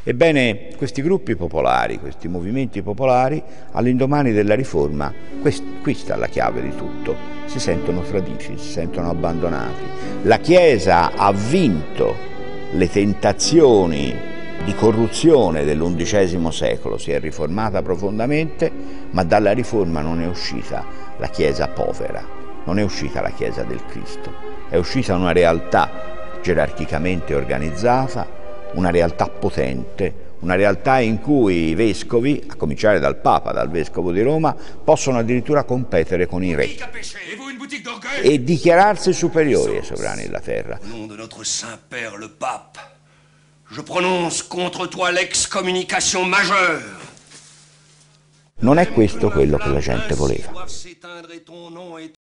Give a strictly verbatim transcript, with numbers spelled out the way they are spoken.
Ebbene, questi gruppi popolari, questi movimenti popolari, all'indomani della Riforma, quest, qui sta la chiave di tutto, si sentono traditi, si sentono abbandonati. La Chiesa ha vinto le tentazioni di corruzione dell'undicesimo secolo, si è riformata profondamente, ma dalla Riforma non è uscita la Chiesa povera, non è uscita la Chiesa del Cristo, è uscita una realtà gerarchicamente organizzata, una realtà potente, una realtà in cui i vescovi, a cominciare dal Papa, dal Vescovo di Roma, possono addirittura competere con i re e dichiararsi superiori ai sovrani della terra. Au nom de notre Saint-Père le Pape, je prononce contre toi l'excommunication majeure. Non è questo quello che la gente voleva.